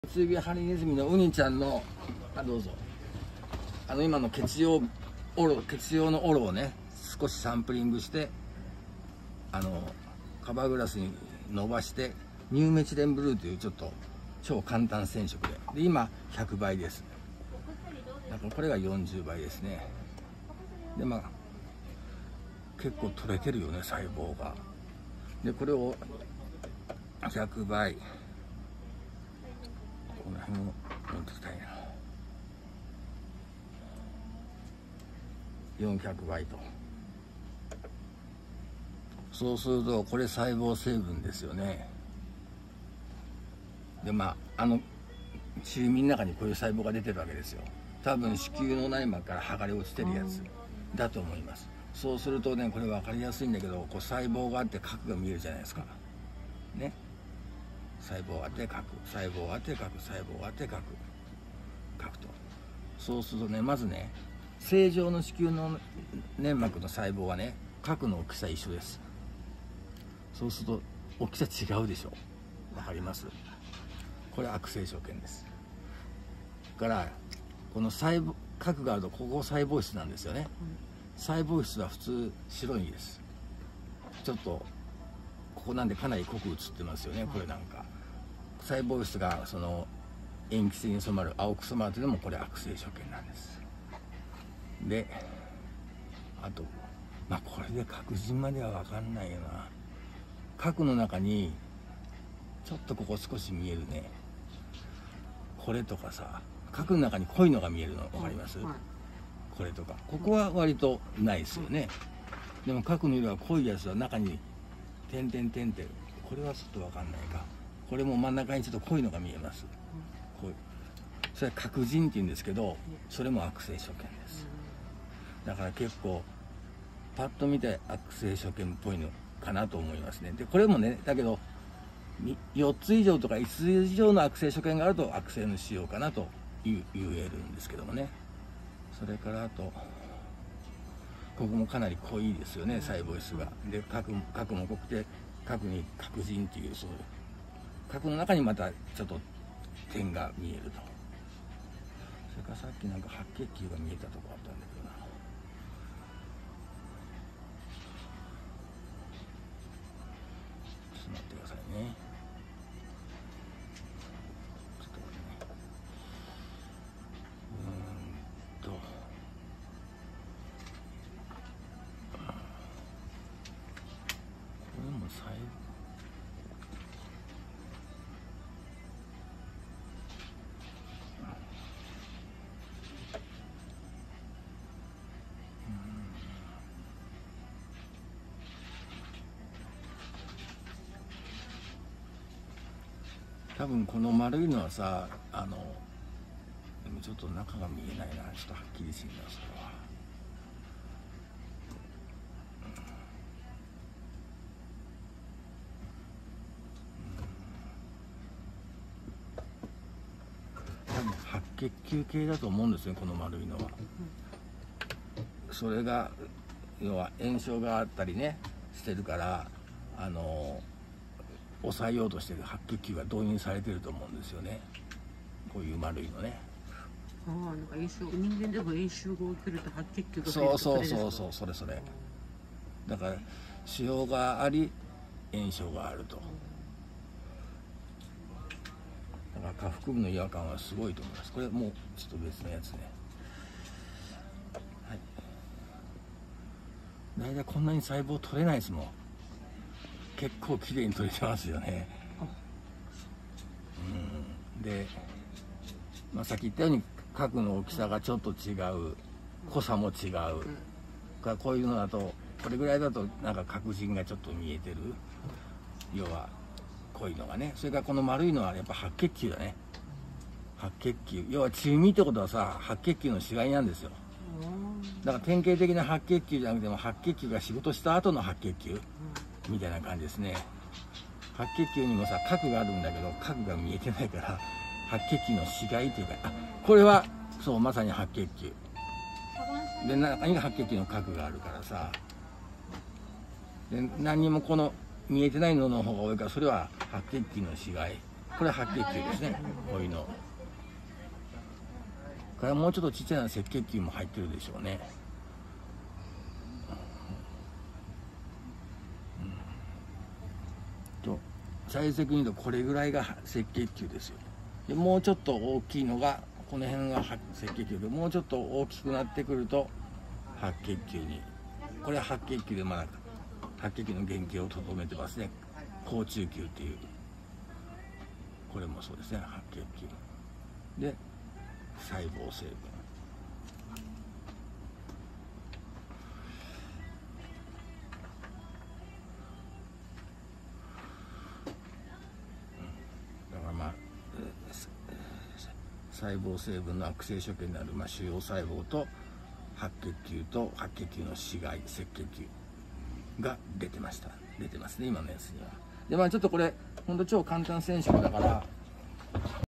ツビハリネズミのウニちゃんのどうぞ今の血葉のオロをね少しサンプリングしてカバーグラスに伸ばしてニューメチレンブルーというちょっと超簡単染色で今100倍です。だからこれが40倍ですね。で結構取れてるよね細胞が。でこれを100倍この辺を持ってきたいな。400倍と。そうするとこれ細胞成分ですよね。で中耳の中にこういう細胞が出てるわけですよ。多分子宮の内膜から剥がれ落ちてるやつだと思います。そうするとねこれ分かりやすいんだけどこう細胞があって核が見えるじゃないですかね。細胞あって核、細胞あって核、細胞あって核と。そうするとねまずね正常の子宮の粘膜の細胞はね核の大きさ一緒です。そうすると大きさ違うでしょ。わかります？これ悪性所見です。だからこの核があるとここ細胞質なんですよね。細胞質は普通白いです。ちょっとここなんでかなり濃く写ってますよね。これなんか細胞質がその塩基性に染まる青く染まるというのもこれ悪性所見なんです。であとこれで確実までは分かんないよな。核の中にちょっとここ少し見えるねこれとかさ、核の中に濃いのが見えるの分かります？これとかここは割とないですよね。でも核の色が濃いやつは中に点々点々これはちょっと分かんないか。これも真ん中にちょっと濃いのが見えます。こうそれは核腎っていうんですけどそれも悪性所見です。だから結構パッと見て悪性所見っぽいのかなと思いますね。でこれもねだけど4つ以上とか5つ以上の悪性所見があると悪性の腫瘍かなと言えるんですけどもね。それからあとここもかなり濃いですよね細胞質が。で核も濃くて核に核腎っていうそういう核の中にまたちょっと点が見えると。それからさっきなんか白血球が見えたとこあったんだけどな。ちょっと待ってくださいね。ちょっとこれねこれも多分この丸いのはさでもちょっと中が見えないな。ちょっとはっきりしんなそれは。多分白血球系だと思うんですねこの丸いのは。それが要は炎症があったりねしてるから抑えようとしてる白血球が導入されてると思うんですよね。こういう丸いのね。 なんか炎症、人間でも炎症が起きると白血球がそうそれだから腫瘍があり炎症があると。だから下腹部の違和感はすごいと思います。これもうちょっと別のやつね。はい、大体こんなに細胞取れないですもん。結構きれいに取れてますよね。で、さっき言ったように核の大きさがちょっと違う、濃さも違う、こういうのだとこれぐらいだとなんか核腎がちょっと見えてる、要は濃いのがね。それからこの丸いのはやっぱ白血球だね。白血球、要は中耳ってことはさ白血球の死骸なんですよ。だから典型的な白血球じゃなくても白血球が仕事した後の白血球みたいな感じですね。白血球にもさ核があるんだけど核が見えてないから白血球の死骸というかこれはそうまさに白血球で中に白血球の核があるからさ。で何にもこの見えてないのの方が多いからそれは白血球の死骸これ白血球ですね。こういうのこれはもうちょっとちっちゃな赤血球も入ってるでしょうね。最終的に言うとこれぐらいが赤血球ですよ。でもうちょっと大きいのがこの辺が赤血球で、もうちょっと大きくなってくると白血球に、これは白血球でまだ白血球の原型をとどめてますね。好中球っていう、これもそうですね、白血球で細胞成分。細胞成分の悪性所見になる、腫瘍細胞と白血球と白血球の死骸、赤血球が出てますね、今のやつには。でちょっとこれほんと超簡単染色だから